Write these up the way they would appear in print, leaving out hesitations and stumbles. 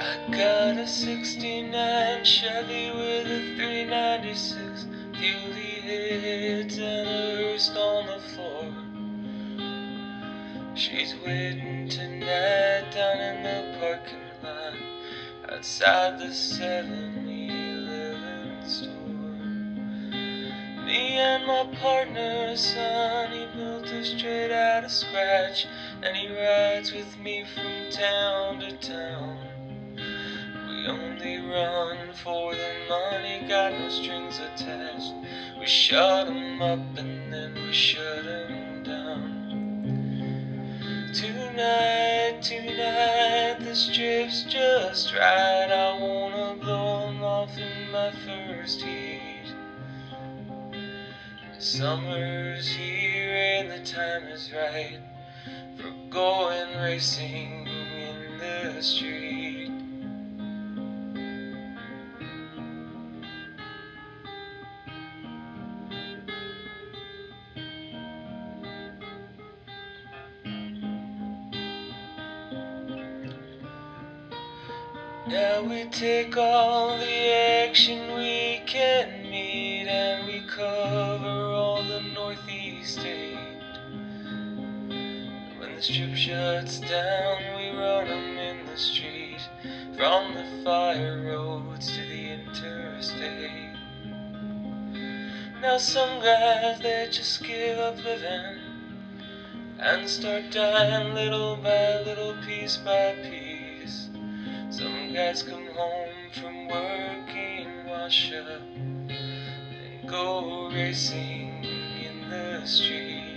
I got a 69 Chevy with a 396, fuel heads and a hearse on the floor. She's waiting tonight down in the parking lot outside the 7-Eleven store. Me and my partner, son, he built her straight out of scratch, and he rides with me from town to town. We only run for the money, got no strings attached. We shut 'em up and then we shut 'em down. Tonight, the strip's just right. I wanna blow 'em off in my first heat. Summer's here and the time is right for going racing in the street. Now we take all the action we can meet, and we cover all the northeast state. When the strip shuts down, we run 'em in the street, from the fire roads to the interstate. Now some guys, they just give up living and start dying little by little, piece by piece. Some guys come home from working, wash up, and go racing in the street.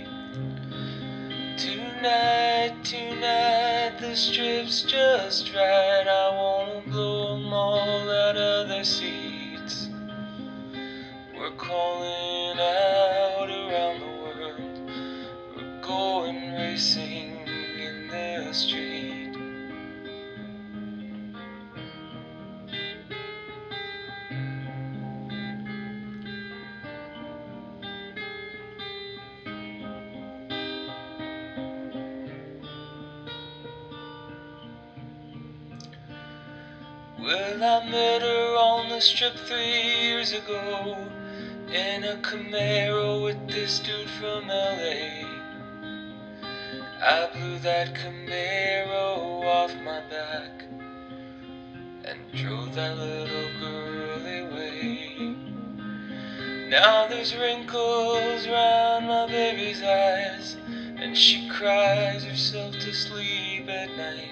Tonight, the strip's just right. I wanna blow 'em all out of their seats. We're calling out around the world. We're going racing in the street. Well, I met her on the strip 3 years ago, in a Camaro with this dude from LA. I blew that Camaro off my back and drove that little girl away. Now there's wrinkles round my baby's eyes, and she cries herself to sleep at night.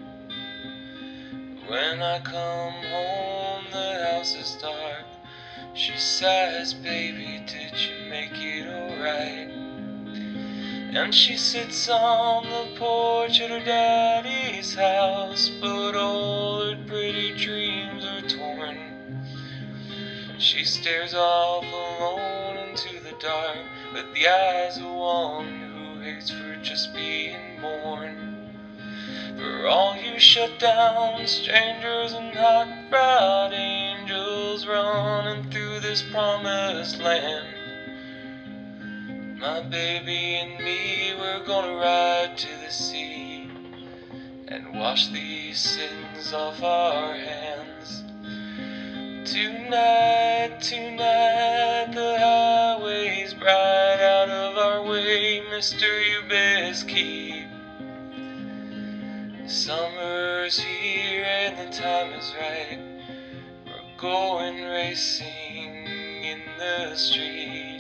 When I come home, the house is dark. She sighs, "Baby, did you make it alright?" And she sits on the porch at her daddy's house, but all her pretty dreams are torn. She stares off alone into the dark with the eyes of one who hates for just being born. For all you shut down strangers and hot rod angels running through this promised land, my baby and me, we're gonna ride to the sea and wash these sins off our hands. Tonight, the highway's bright. Out of our way, mister, you best keep. Summer's here and the time is right. We're going racing in the street.